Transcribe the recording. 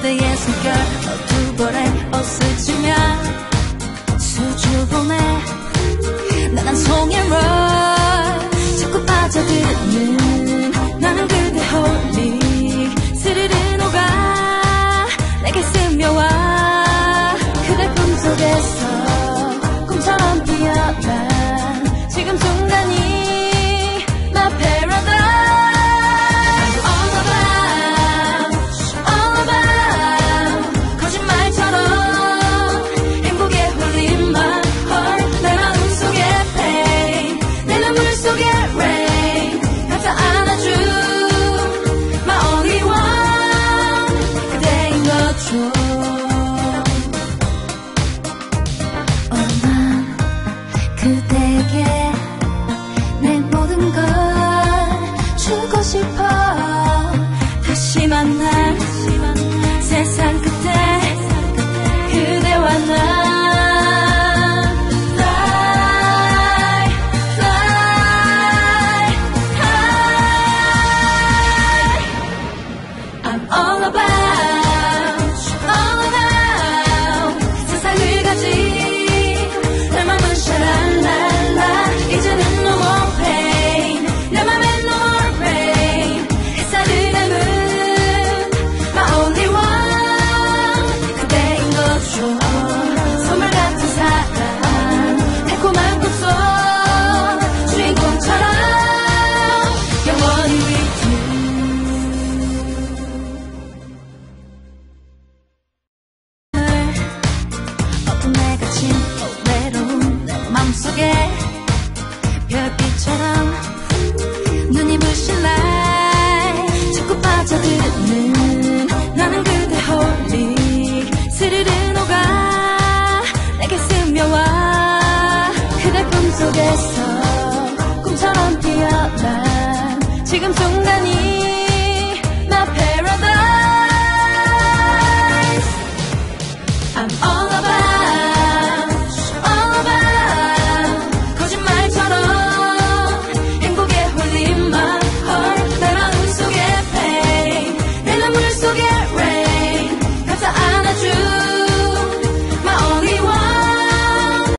그대의 숨결 두 벌에 옷을 지며 수줍 보내 난 한 송이 롤 자꾸 빠져드는 나는 그대 홀릭 스르르 녹아 내게 스며와 그대 꿈속에서 꿈처럼 피어난 지금 순간이 My paradise 그대에게 내 모든 걸 주고 싶어 다시 만날 세상 끝에 그대와 나 Fly, fly high I'm all about 세상을 가진 내 맘은 샤랄랄라 이제는 no more pain 내 맘엔 no more pain 햇살을 담은 my only one 그대인 거죠 선물 같은 사랑 달콤한 꿈속 주인공처럼 영원히 with you 어둠에 갇힌 외로운 내 맘속에 별빛처럼 눈이 부신 날 자꾸 빠져드는 나는 그대 홀릭 스르르 녹아 내게 스며와 그대 꿈속에서 꿈처럼 피어난 지금 순간이